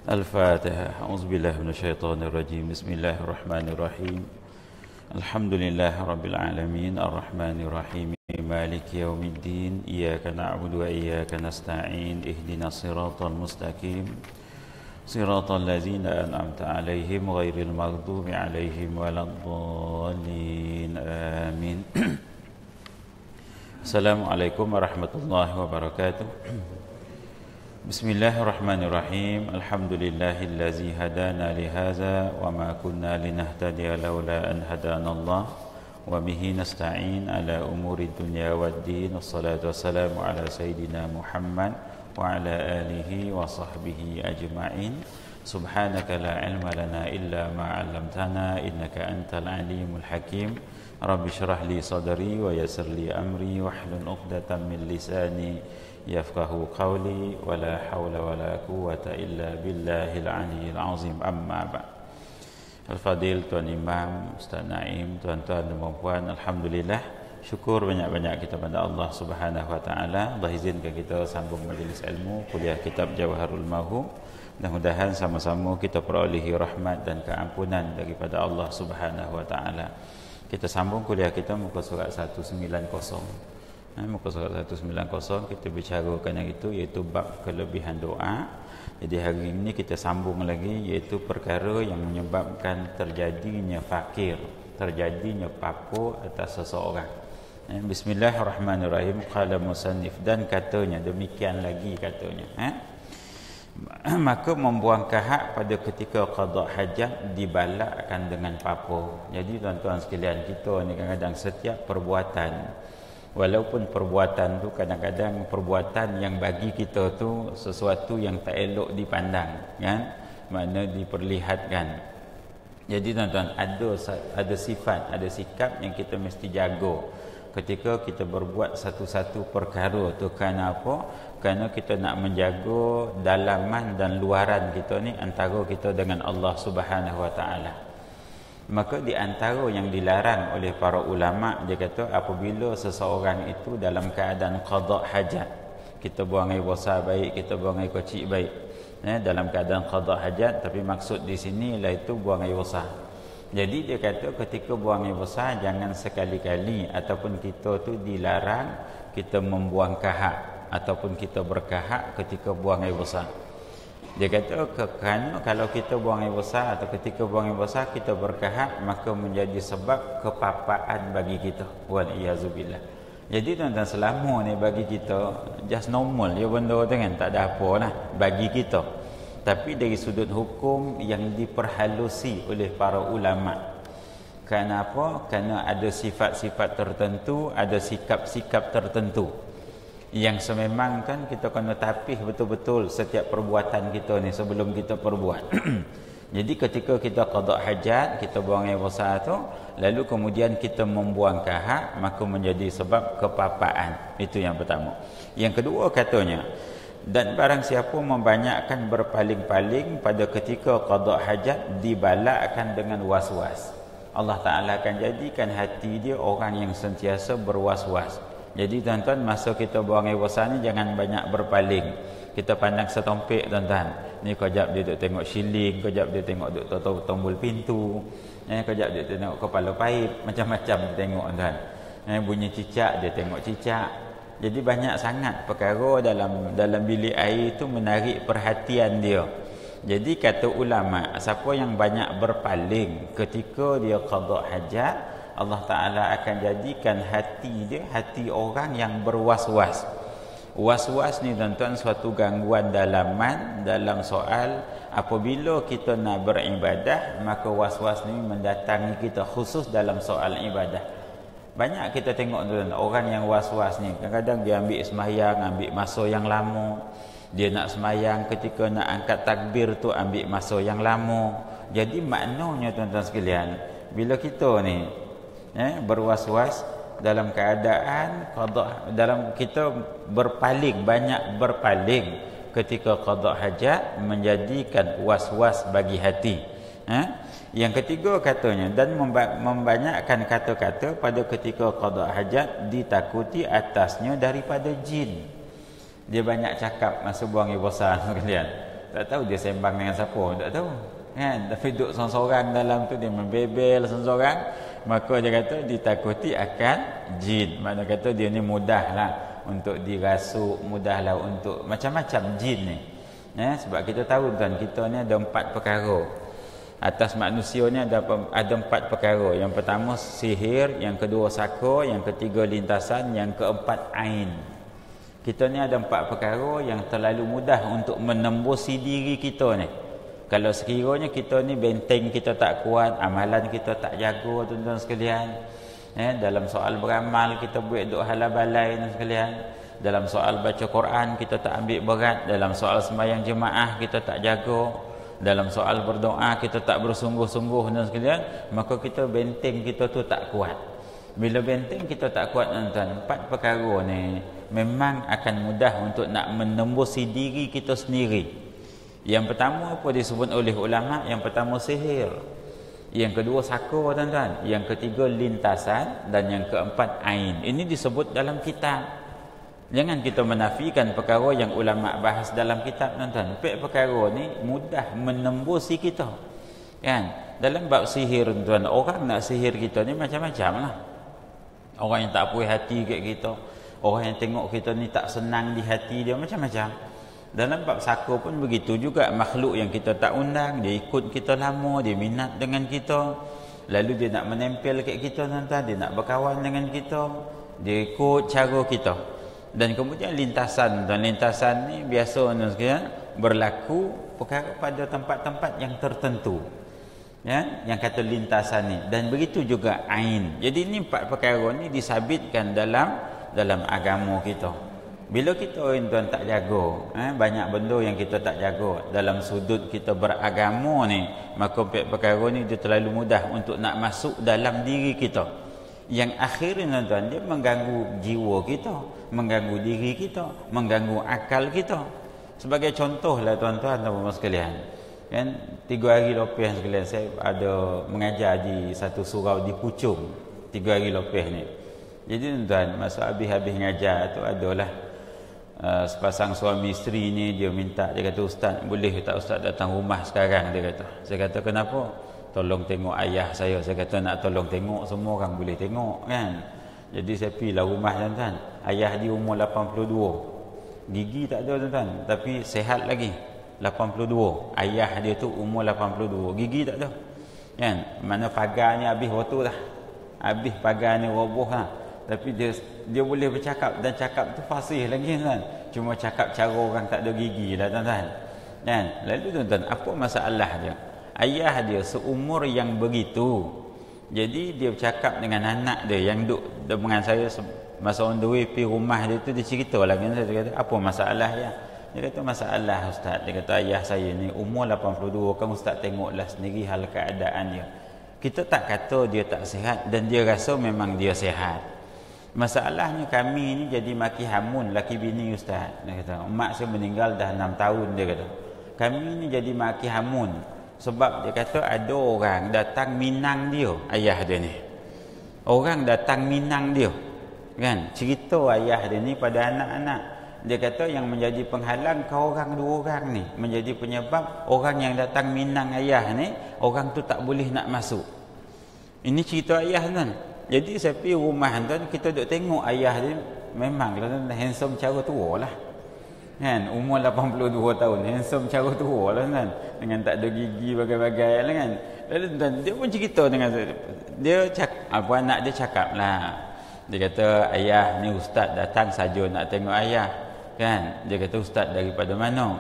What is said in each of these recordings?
Al-Fatihah. A'udzubillahi minasyaitonir rajim. Bismillahirrahmanirrahim. Alhamdulillahi rabbil alamin, arrahmanir rahim, maliki yaumiddin. Iyyaka na'budu wa iyyaka nasta'in. Ihdinas siratal mustaqim. Siratal ladzina an'amta 'alaihim ghairil maghdubi 'alaihim waladdallin. Amin. Assalamualaikum warahmatullahi wabarakatuh. Bismillahirrahmanirrahim. Alhamdulillahillazi hadana lihaza wa ma kunna linahtadiya laula an hadanallah wa bihi nasta'in ala umuri dunya waddin. Wassalatu wassalamu ala sayyidina Muhammad wa ala alihi wa sahbihi ajma'in. Subhanaka la ilma lana illa ma 'allamtana innaka antal alimul hakim. Rabbi shrah li sadri wa yassir li amri wahlul 'uqdatam min lisani yafqahu qawli wa la hawla wa la quwwata illa billahil aliyyil azim. Amma ba'd. Al-Fadil, Tuan Imam, Ustaz Naim, tuan-tuan dan puan-puan, alhamdulillah, syukur banyak-banyak kita pada Allah Subhanahu wa taala. Allah izinkan kita sambung majlis ilmu kuliah kitab Jawharul Mawhum. Mudah-mudahan sama-sama kita perolehi rahmat dan keampunan daripada Allah Subhanahu wa taala. Kita sambung kuliah kita muka surat 190. Muka surat 190 kita bicarakan yang itu, iaitu bab kelebihan doa. Jadi hari ini kita sambung lagi, iaitu perkara yang menyebabkan terjadinya fakir, terjadinya papu atas seseorang. Bismillahirrahmanirrahim. Qala musannif, dan katanya, demikian lagi katanya, maka membuang kahak pada ketika qada hajat dibalakkan dengan papu. Jadi tuan-tuan sekalian, kita ni kadang-kadang setiap perbuatan, walaupun perbuatan tu kadang-kadang perbuatan yang bagi kita tu sesuatu yang tak elok dipandang, kan, mana diperlihatkan. Jadi tuan-tuan, ada sifat, ada sikap yang kita mesti jaga ketika kita berbuat satu-satu perkara tu. Kerana apa? Kerana kita nak menjaga dalaman dan luaran kita ni, antara kita dengan Allah Subhanahu wa taala. Maka di antara yang dilarang oleh para ulama, dia kata apabila seseorang itu dalam keadaan qada hajat, kita buang air besar baik, kita buang air kecil baik, dalam keadaan qada hajat, tapi maksud di sini ialah itu buang air besar. Jadi dia kata ketika buang air besar, jangan sekali-kali ataupun kita tu dilarang kita membuang kahak ataupun kita berkahak ketika buang air besar. Dia kata kerana kalau kita buang air besar atau ketika buang air besar kita berkahak, maka menjadi sebab kepapaan bagi kita. Wal-iyazubillah. Jadi tuan-tuan, selama ni bagi kita just normal ya benda tu, kan, tak ada apa lah bagi kita. Tapi dari sudut hukum yang diperhalusi oleh para ulama. Kerana apa? Kerana ada sifat-sifat tertentu, ada sikap-sikap tertentu yang sememang kan kita kena tapih betul-betul setiap perbuatan kita ni sebelum kita perbuat. Jadi ketika kita qada hajat, kita buang air besar tu, lalu kemudian kita membuang kahak, maka menjadi sebab kepapaan. Itu yang pertama. Yang kedua katanya, dan barang siapa membanyakkan berpaling-paling pada ketika qada hajat, dibalakkan dengan was-was. Allah Ta'ala akan jadikan hati dia orang yang sentiasa berwas-was. Jadi tuan-tuan, masa kita buang air besar ni jangan banyak berpaling. Kita pandang setompek tuan-tuan. Ni kejap dia duk tengok shilling, kejap dia tengok duk tombol pintu, kejap dia tengok kepala paip, macam-macam dia tengok tuan. Bunyi cicak, dia tengok cicak. Jadi banyak sangat perkara dalam bilik air itu menarik perhatian dia. Jadi kata ulama, siapa yang banyak berpaling ketika dia qada hajat, Allah Ta'ala akan jadikan hati dia hati orang yang berwas-was. Was-was ni tuan-tuan suatu gangguan dalaman dalam soal apabila kita nak beribadah, maka was-was ni mendatangi kita khusus dalam soal ibadah. Banyak kita tengok tuan, orang yang was-was ni kadang-kadang dia ambil sembahyang, ambil masa yang lama. Dia nak sembahyang, ketika nak angkat takbir tu ambil masa yang lama. Jadi maknanya tuan-tuan sekalian, bila kita ni berwas-was dalam keadaan qada, dalam kita berpaling, banyak berpaling ketika qada hajat, menjadikan was-was bagi hati. Yang ketiga katanya, dan membanyakkan kata-kata pada ketika qada hajat, ditakuti atasnya daripada jin. Dia banyak cakap masa buang air besar sekalian. Tak tahu dia sembang dengan siapa, tak tahu. Kan? Tapi duduk seorang-seorang dalam tu, dia membebel seorang-seorang, maka dia kata ditakuti akan jin. Makna kata dia ni mudahlah untuk dirasuk, mudahlah untuk macam-macam jin ni. Sebab kita tahu tuan, kita ni ada 4 perkara. Atas manusia ni ada 4 perkara. Yang pertama sihir, yang kedua saka, yang ketiga lintasan, yang keempat ain. Kita ni ada 4 perkara yang terlalu mudah untuk menembusi diri kita ni. Kalau sekiranya kita ni benteng kita tak kuat, amalan kita tak jaga tuan-tuan sekalian, dalam soal beramal kita buat duk halabalai dan sekalian, dalam soal baca Quran kita tak ambil berat, dalam soal sembahyang jemaah kita tak jaga, dalam soal berdoa kita tak bersungguh-sungguh dan sekalian, maka kita benteng kita tu tak kuat. Bila benteng kita tak kuat tuan-tuan, 4 perkara ni memang akan mudah untuk nak menembusi diri kita sendiri. Yang pertama apa disebut oleh ulama? Yang pertama sihir, yang kedua saka tuan-tuan, yang ketiga lintasan, dan yang keempat ain. Ini disebut dalam kitab. Jangan kita menafikan perkara yang ulama bahas dalam kitab tuan-tuan. 4 perkara ni mudah menembusi kita. Kan? Dalam bab sihir tuan-tuan, orang nak sihir kita ni macam-macam lah. Orang yang tak puas hati kat kita, orang yang tengok kita ni tak senang di hati dia, macam-macam. Dalam bab saka pun begitu juga. Makhluk yang kita tak undang, dia ikut kita lama, dia minat dengan kita, lalu dia nak menempel kat kita tuan-tuan, dia nak berkawan dengan kita, dia ikut cara kita. Dan kemudian lintasan, dan lintasan ni biasa berlaku perkara pada tempat-tempat yang tertentu, yang kata lintasan ni. Dan begitu juga ain. Jadi ni 4 perkara ni disabitkan dalam agama kita. Bila kita tuan tak jaga, banyak benda yang kita tak jaga dalam sudut kita beragama ni, maka 4 perkara ni dia terlalu mudah untuk nak masuk dalam diri kita. Yang akhirnya tuan, dia mengganggu jiwa kita, mengganggu diri kita, mengganggu akal kita. Sebagai contohlah tuan-tuan dan puan sekalian, kan 3 hari lepas sekalian saya ada mengajar di satu surau di Puchong. 3 hari lepas ni. Jadi tuan, masa habis-habis ngajar tu adalah sepasang suami isteri ni, dia minta, dia kata, "Ustaz, boleh tak Ustaz datang rumah sekarang?" Dia kata. Saya kata, "Kenapa?" "Tolong tengok ayah saya." Saya kata, "Nak tolong tengok, semua orang boleh tengok kan." Jadi saya pergilah rumah tuan-tuan. Ayah dia umur 82. Gigi tak ada tuan-tuan, tapi sehat lagi. 82. Ayah dia tu umur 82. Gigi tak ada. Kan? Mana pagar ni habis waktu dah. Habis pagar ni roboh lah. Tapi dia boleh bercakap, dan cakap tu fasih lagi tuan. Cuma cakap cara orang tak ada gigi lah tuan-tuan. Kan? Lalu tuan-tuan, apa masalah dia? Ayah dia seumur yang begitu. Jadi dia bercakap dengan anak dia yang duduk dengan saya masa on the way pergi rumah dia tu, dia cerita lagi. Saya kata, "Apa masalah ya?" Dia kata, "Masalah Ustaz." Dia kata, "Ayah saya ni umur 82, kan Ustaz tengoklah sendiri hal keadaan dia. Kita tak kata dia tak sihat, dan dia rasa memang dia sihat. Masalahnya kami ni jadi maki hamun laki bini Ustaz." Dia kata, "Mak saya meninggal dah 6 tahun." Dia kata, "Kami ni jadi maki hamun sebab," dia kata, "ada orang datang minang dia." Ayah dia ni, orang datang minang dia, kan? Cerita ayah dia ni pada anak-anak. Dia kata yang menjadi penghalang kau orang 2 orang ni, menjadi penyebab orang yang datang minang ayah ni, orang tu tak boleh nak masuk. Ini cerita ayah kan. Jadi saya pergi rumah tuan, kita duk tengok ayah dia memang tuan, handsome cara tua lah. Kan, umur 82 tahun, handsome cara tua lah kan. Dengan tak ada gigi bagai-bagai lah kan. Lalu tuan, dia pun cerita dengan saya. Dia cakap, anak dia cakap lah. Dia kata, "Ayah ni Ustaz datang saja nak tengok ayah." Kan? Dia kata, "Ustaz daripada mana?"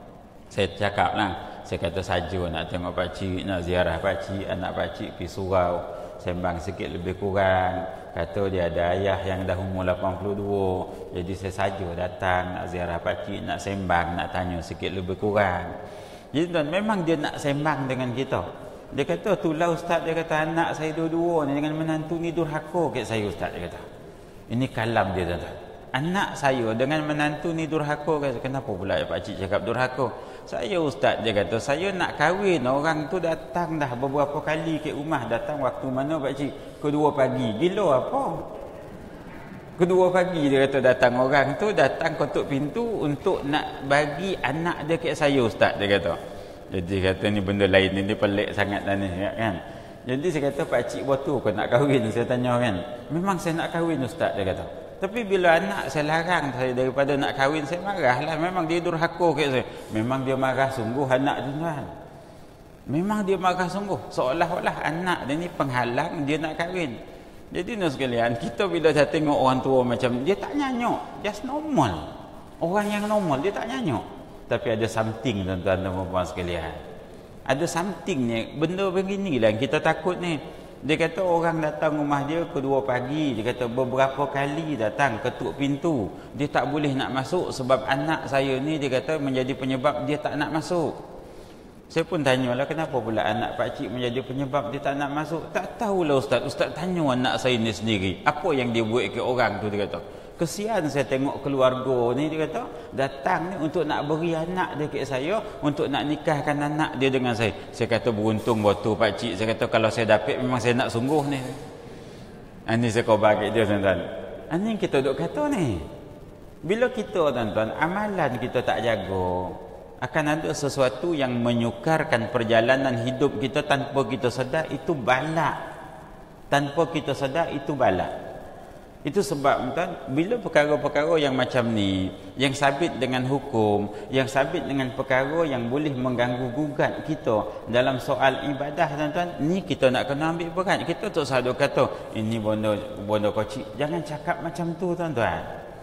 Saya cakap lah. Saya kata, "Saja nak tengok pakcik, nak ziarah pakcik, anak pakcik pergi surau. Sembang sikit lebih kurang. Kata dia ada ayah yang dah umur 82. Jadi saya saja datang nak ziarah pakcik, nak sembang, nak tanya sikit lebih kurang." Jadi tuan, memang dia nak sembang dengan kita. Dia kata, "Itulah Ustaz," dia kata, "anak saya dua-dua ni dengan menantu ni durhaka kat saya Ustaz." Dia kata. Ini kalam dia tuan. "Anak saya dengan menantu ni durhaka kat saya." "Kenapa pula ya pakcik cakap durhaka?" "Saya Ustaz," dia kata, "saya nak kahwin, orang tu datang dah beberapa kali ke rumah. Datang waktu mana pakcik? Ke 2 pagi. Gila apa?" Kedua pagi dia kata datang orang tu, datang ketuk pintu untuk nak bagi anak dia kat saya ustaz, dia kata. Jadi kata ni benda lain ni, dia pelik sangat lah ni kan. Jadi saya kata pakcik tu kau nak kahwin, saya tanya kan. Memang saya nak kahwin ustaz, dia kata. Tapi bila anak saya larang saya daripada nak kahwin, saya marah lah. Memang dia durhaka kat saya. Memang dia marah sungguh anak tu tuan. Memang dia marah sungguh. Seolah-olah anak dia ni penghalang dia nak kahwin. Jadi nak sekalian, kita bila saya tengok orang tua macam dia tak nyanyuk, just normal. Orang yang normal dia tak nyanyuk. Tapi ada something tuan-tuan dan puan-puan sekalian. Ada something ni, benda beginilah yang kita takut ni. Dia kata orang datang rumah dia kedua pagi, dia kata beberapa kali datang ketuk pintu. Dia tak boleh nak masuk sebab anak saya ni dia kata menjadi penyebab dia tak nak masuk. Saya pun tanyalah kenapa pula anak pakcik menjadi penyebab dia tak nak masuk. Tak tahulah ustaz. Ustaz tanya anak saya ni sendiri. Apa yang dia buat ke orang tu, dia kata. Kesian saya tengok keluarga ni, dia kata. Datang ni untuk nak beri anak dia ke saya, untuk nak nikahkan anak dia dengan saya. Saya kata beruntung waktu pakcik. Saya kata kalau saya dapat memang saya nak sungguh ni. Ini saya khabar kat dia tuan-tuan. Ini kita duk kata ni. Bila kita tuan-tuan, amalan kita tak jaga, akan ada sesuatu yang menyukarkan perjalanan hidup kita tanpa kita sedar, itu balak. Tanpa kita sedar, itu balak. Itu sebab tuan, bila perkara-perkara yang macam ni, yang sabit dengan hukum, yang sabit dengan perkara yang boleh mengganggu gugat kita dalam soal ibadah tuan-tuan, ni kita nak kena ambil berat. Kita tak sadu kata ini bondo kocik. Jangan cakap macam tu tuan-tuan.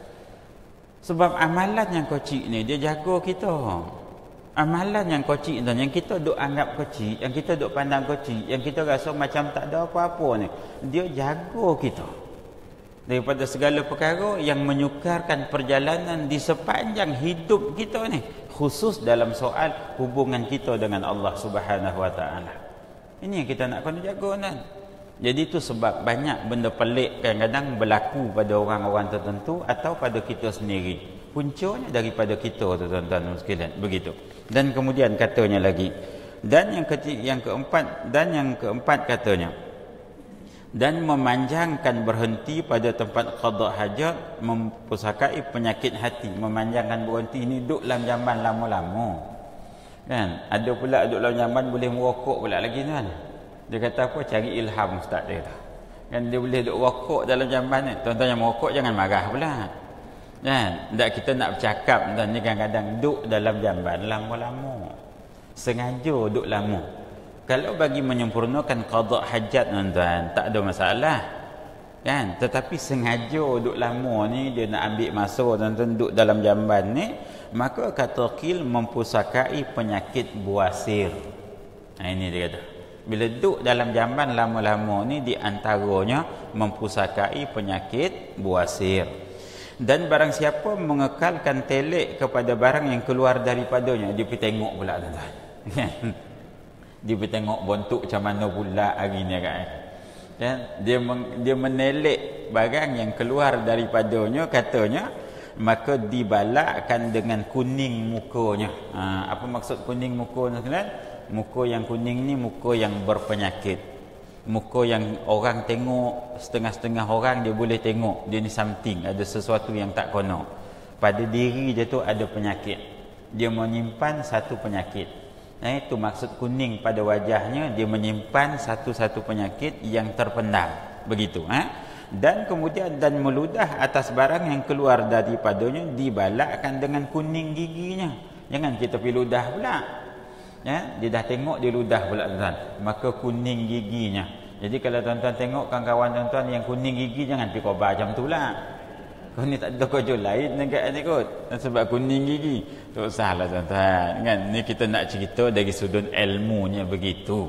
Sebab amalan yang kocik ni dia jaga kita. Amalan yang kocik tuan, yang kita duk anggap kocik, yang kita duk pandang kocik, yang kita rasa macam tak ada apa-apa ni, dia jaga kita daripada segala perkara yang menyukarkan perjalanan di sepanjang hidup kita ni, khusus dalam soal hubungan kita dengan Allah Subhanahu Wa Taala. Ini yang kita nak kena jaga kan. Jadi itu sebab banyak benda pelik kadang-kadang berlaku pada orang-orang tertentu atau pada kita sendiri. Puncanya daripada kita tuan-tuan sekalian, begitu. Dan kemudian katanya lagi, dan yang keempat katanya, dan memanjangkan berhenti pada tempat qada hajat, mempusakai penyakit hati. Memanjangkan berhenti ini duduk dalam jamban lama-lama kan. Ada pula duduk dalam jamban boleh merokok pula lagi kan. Dia kata apa? Cari ilham ustaz dia kata. Kan dia boleh duduk rokok dalam jamban ni. Tuan-tuan yang merokok jangan marah pula kan. Tak, kita nak bercakap tuan ni kadang-kadang duduk dalam jamban lama-lama, sengaja duduk lama. Kalau bagi menyempurnakan qada hajat tuan-tuan, tak ada masalah kan. Tetapi sengaja duduk lama ni, dia nak ambil masa tuan-tuan duduk dalam jamban ni, maka kata qil mempusakai penyakit buasir. Ini dia kata, bila duduk dalam jamban lama-lama ni, di antaranya mempusakai penyakit buasir. Dan barang siapa mengekalkan telek kepada barang yang keluar daripadanya, dia pergi tengok pula tuan-tuan. Dia pergi tengok bentuk macam mana pula hari ni kan. Dia menelek barang yang keluar daripadanya, katanya, maka dibalakkan dengan kuning mukanya. Apa maksud kuning mukanya kan? Muka yang kuning ni muka yang berpenyakit. Muka yang orang tengok, setengah-setengah orang dia boleh tengok dia ni something, ada sesuatu yang tak kono. Pada diri dia tu ada penyakit. Dia menyimpan satu penyakit. Itu maksud kuning pada wajahnya, dia menyimpan satu-satu penyakit yang terpendam. Begitu. Dan kemudian dan meludah atas barang yang keluar daripadanya, dibalakkan dengan kuning giginya. Jangan kita pergi ludah pula. Dia dah tengok dia ludah pula tuan-tuan, maka kuning giginya. Jadi kalau tuan-tuan tengok kawan-kawan tuan-tuan yang kuning gigi, jangan pergi khabar macam tu lah. Kau ni tak ada kerja lain dekat ni kot, sebab kuning gigi. Tak usahlah tuan-tuan kan. Ni kita nak cerita dari sudut ilmunya begitu.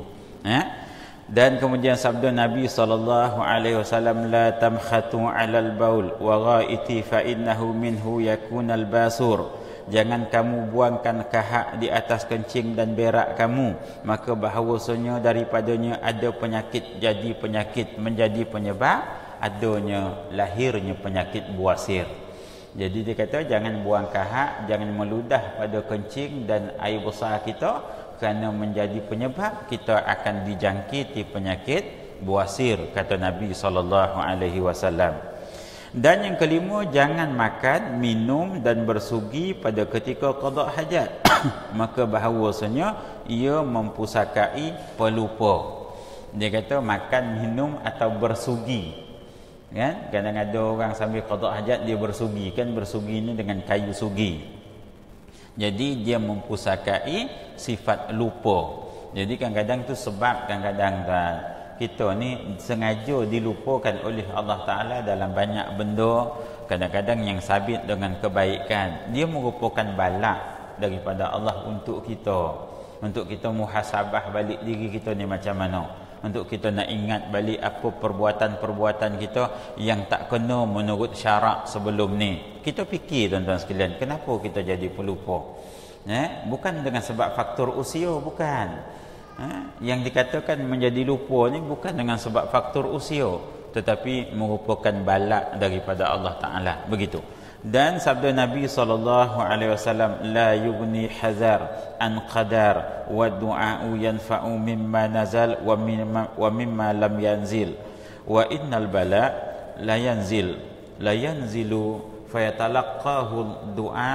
Dan kemudian sabda Nabi SAW, la tamkhatu 'alal baul wa ghaiti fa innahu minhu yakunal basur. Jangan kamu buangkan kahak di atas kencing dan berak kamu, maka bahawasanya daripadanya ada penyakit, jadi penyakit menjadi penyebab adanya lahirnya penyakit buasir. Jadi dia kata jangan buang kahak, jangan meludah pada kencing dan air besar kita, kerana menjadi penyebab kita akan dijangkiti penyakit buasir, kata Nabi SAW. Dan yang kelima, jangan makan, minum dan bersugi pada ketika qada hajat. Maka bahawasanya ia mempusakai pelupa. Dia kata makan, minum atau bersugi. Kan? Kadang ada orang sambil qada hajat dia bersugi. Kan bersugi ni dengan kayu sugi. Jadi dia mempusakai sifat lupa. Jadi kadang-kadang tu sebab kadang-kadang kita ni sengaja dilupakan oleh Allah Ta'ala dalam banyak benda. Kadang-kadang yang sabit dengan kebaikan, dia merupakan balak daripada Allah untuk kita. Untuk kita muhasabah balik diri kita ni macam mana. Untuk kita nak ingat balik apa perbuatan-perbuatan kita yang tak kena menurut syarak sebelum ni. Kita fikir tuan-tuan sekalian, kenapa kita jadi pelupa? Bukan dengan sebab faktor usia, bukan. Yang dikatakan menjadi lupa ni bukan dengan sebab faktor usia, tetapi merupakan balak daripada Allah Ta'ala. Begitu. Dan sabda Nabi SAW, la yughni hazar an qadar wa du'a'u yanfa'u mimma nazal wa mimma lam yanzil wa innal bala la yanzilu fayatalaqahu du'a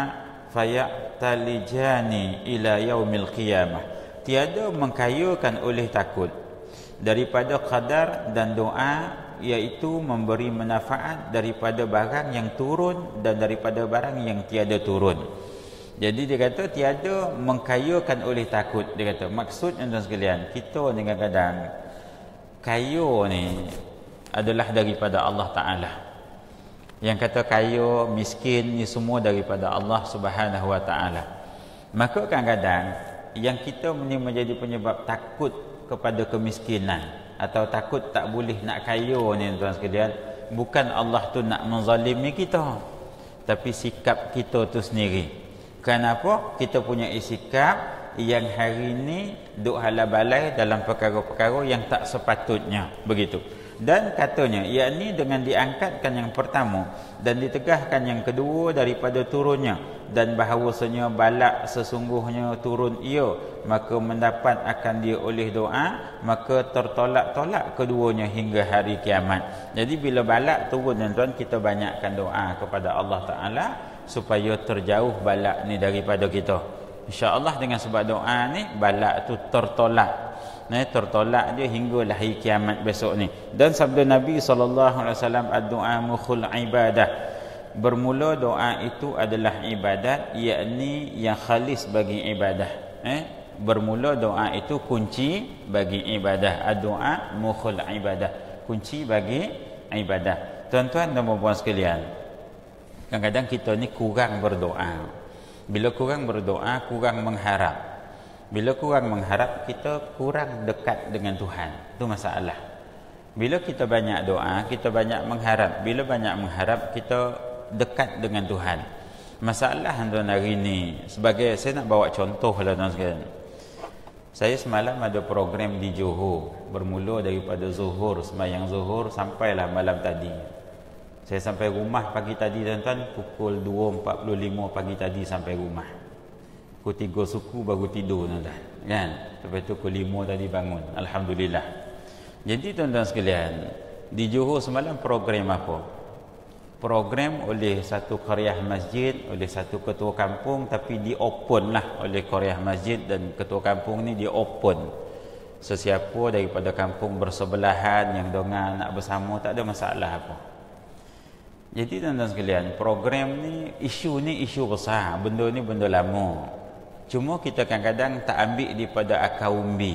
fayatalijani ila yaumil qiyamah. Tiada mengkayakan oleh takut daripada qadar dan doa, iaitu memberi manfaat daripada barang yang turun dan daripada barang yang tiada turun. Jadi dia kata tiada mengkayakan oleh takut. Dia kata maksudnya tuan sekalian, kita ni kadang-kadang kaya ni adalah daripada Allah Ta'ala. Yang kata kaya, miskin ni semua daripada Allah Subhanahu Wa Ta'ala. Maka kadang-kadang yang kita ni menjadi penyebab takut kepada kemiskinan atau takut tak boleh nak kaya ni tuan sekalian, bukan Allah tu nak menzalimi kita, tapi sikap kita tu sendiri. Kenapa? Kita punya sikap yang hari ni duk hala balai dalam perkara-perkara yang tak sepatutnya. Begitu. Dan katanya, yakni dengan diangkatkan yang pertama dan ditegahkan yang kedua daripada turunnya, dan bahawasanya balak sesungguhnya turun ia, maka mendapat akan dia oleh doa, maka tertolak-tolak keduanya hingga hari kiamat. Jadi bila balak turun tuan-tuan, kita banyakkan doa kepada Allah Ta'ala supaya terjauh balak ni daripada kita. InsyaAllah dengan sebab doa ni balak tu tertolak. Tertolak dia hinggalah hari kiamat besok ni. Dan sabda Nabi SAW, ad-du'a mukhul ibadah. Bermula doa itu adalah ibadat, yakni yang khalis bagi ibadah. Bermula doa itu kunci bagi ibadah. Ad-du'a mukhul ibadah, kunci bagi ibadah. Tuan-tuan dan puan-puan sekalian, kadang-kadang kita ni kurang berdoa. Bila kurang berdoa, kurang mengharap. Bila kurang mengharap, kita kurang dekat dengan Tuhan. Itu masalah. Bila kita banyak doa, kita banyak mengharap. Bila banyak mengharap, kita dekat dengan Tuhan. Masalah tuan hari ni, sebagai saya nak bawa contoh lah tuan sekalian. Saya semalam ada program di Johor, bermula daripada zuhur, sembahyang zuhur sampailah malam tadi. Saya sampai rumah pagi tadi tuan-tuan pukul 2.45 pagi tadi sampai rumah. Pukul 3 suku baru tidur tuan-tuan, kan? Lepas tu pukul 5 tadi bangun. Alhamdulillah. Jadi tuan-tuan sekalian, di Johor semalam program apa? Program oleh satu qaryah masjid, oleh satu ketua kampung, tapi di open lah oleh qaryah masjid dan ketua kampung ni, dia open. Sesiapa daripada kampung bersebelahan yang dengar nak bersama, tak ada masalah apa. Jadi tuan-tuan sekalian, program ni isu besar, benda ni benda lama. Cuma kita kadang-kadang tak ambil daripada akar umbi.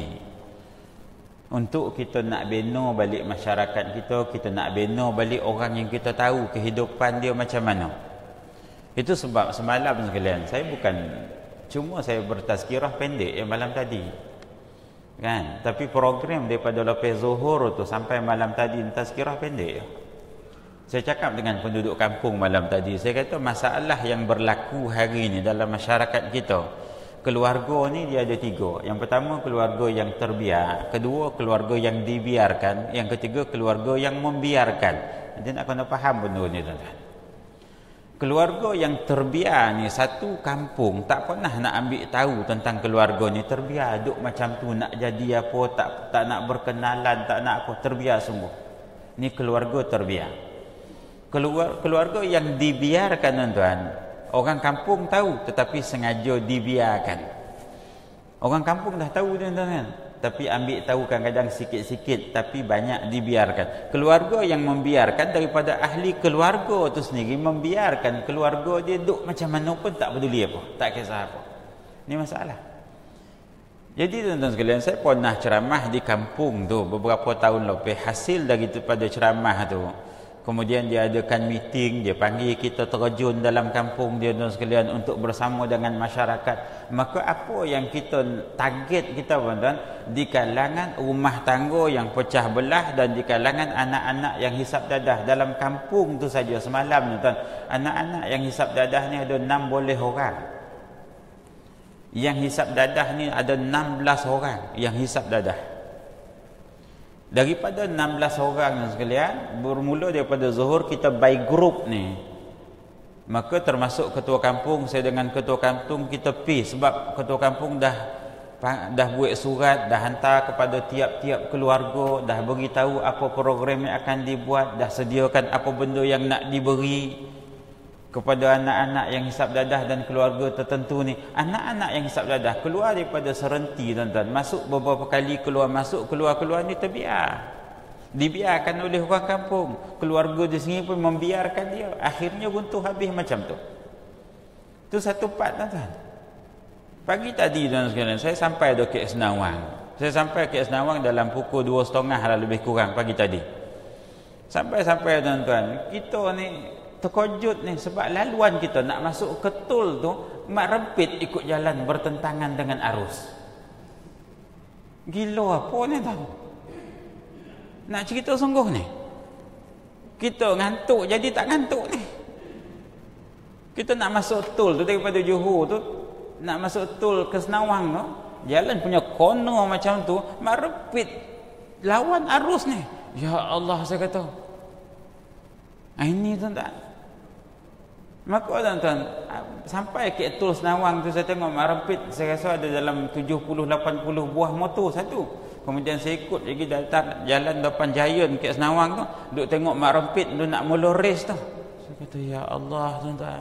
Untuk kita nak bina balik masyarakat kita nak bina balik orang yang kita tahu kehidupan dia macam mana. Itu sebab semalam sekalian, saya bukan cuma saya bertazkirah pendek yang malam tadi, kan? Tapi program daripada lepas zuhur tu sampai malam tadi tazkirah pendek. Saya cakap dengan penduduk kampung malam tadi, saya kata masalah yang berlaku hari ni dalam masyarakat kita, keluarga ni dia ada 3. Yang pertama keluarga yang terbiar, kedua keluarga yang dibiarkan, yang ketiga keluarga yang membiarkan. Jadi nak kena faham benda ni tuan-tuan. Keluarga yang terbiar ni, satu kampung tak pernah nak ambil tahu tentang keluarga ni. Terbiar duk macam tu, nak jadi apa, tak nak berkenalan, tak nak apa, terbiar sungguh. Ni keluarga terbiar. Keluarga yang dibiarkan tuan-tuan, orang kampung tahu tetapi sengaja dibiarkan. Orang kampung dah tahu tuan-tuan, tapi ambil tahu kadang-kadang sikit-sikit, tapi banyak dibiarkan. Keluarga yang membiarkan daripada ahli keluarga tu sendiri membiarkan keluarga dia duk macam mana pun tak peduli apa, tak kisah apa. Ini masalah. Jadi tuan-tuan sekalian, saya pernah ceramah di kampung tu beberapa tahun lepas. Hasil daripada ceramah tu, kemudian dia adakan meeting, dia panggil kita terjun dalam kampung dia tuan sekalian untuk bersama dengan masyarakat. Maka apa yang kita target kita tuan-tuan, di kalangan rumah tangga yang pecah belah dan di kalangan anak-anak yang hisap dadah dalam kampung tu saja semalam tuan, anak-anak yang hisap dadah ni ada 6 boleh orang. Yang hisap dadah ni ada 16 orang yang hisap dadah. Daripada 16 orang sekalian, bermula daripada zuhur kita by group ni. Maka termasuk ketua kampung, saya dengan ketua kampung kita pergi sebab ketua kampung dah buat surat, dah hantar kepada tiap-tiap keluarga, dah beritahu apa program yang akan dibuat, dah sediakan apa benda yang nak diberi kepada anak-anak yang hisap dadah dan keluarga tertentu ni. Anak-anak yang hisap dadah keluar daripada serenti tuan-tuan, masuk beberapa kali keluar masuk, keluar ni dibiarkan oleh orang kampung. Keluarga dia sendiri pun membiarkan dia, akhirnya runtuh habis macam tu. Tu satu part tuan-tuan. Pagi tadi tuan-tuan sekalian, saya sampai ke KS Nawang. Saya sampai ke KS Nawang dalam pukul 2.30 lah lebih kurang pagi tadi. Sampai tuan-tuan, kita ni terkejut ni sebab laluan kita nak masuk ke tol tu mak rempit ikut jalan bertentangan dengan arus. Gila apa ni tuan? Nak cerita sungguh ni. Kita ngantuk jadi tak ngantuk ni. Kita nak masuk tol tu daripada Johor tu, nak masuk tol ke Senawang tu, jalan punya corner macam tu mak rempit lawan arus ni. Ya Allah, saya kata ini tuan-tuan. Maka tuan-tuan, sampai ke tol Senawang tu saya tengok mak rempit, saya rasa ada dalam 70-80 buah motor satu. Kemudian saya ikut lagi datang jalan depan Giant ke Senawang tu, duk tengok mak rempit tu nak mula race tu. Saya kata ya Allah tuan-tuan,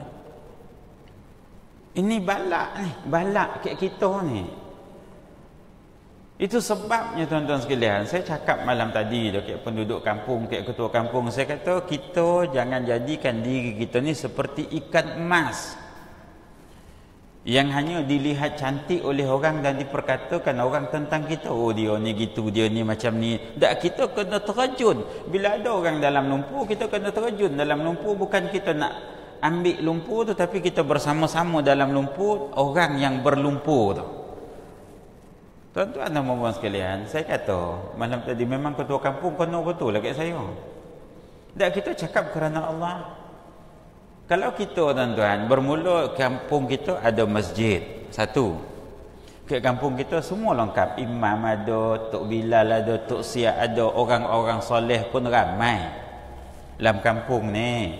ini balak kat kita ni. Itu sebabnya tuan-tuan sekalian, saya cakap malam tadi dekat penduduk kampung, dekat ketua kampung, saya kata kita jangan jadikan diri kita ni seperti ikan emas yang hanya dilihat cantik oleh orang dan diperkatakan orang tentang kita, oh dia ni gitu, dia ni macam ni. Tak, kita kena terjun. Bila ada orang dalam lumpur, kita kena terjun dalam lumpur. Bukan kita nak ambil lumpur tu, tapi kita bersama-sama dalam lumpur orang yang berlumpur tu. Tuan-tuan dan puan-puan sekalian, saya kata malam tadi memang ketua kampung kena betul lah kat saya. Tak, kita cakap kerana Allah. Kalau kita tuan-tuan, bermula kampung kita ada masjid satu. Kat kampung kita semua lengkap. Imam ada, Tok Bilal ada, Tok Siak ada, orang-orang soleh pun ramai dalam kampung ni.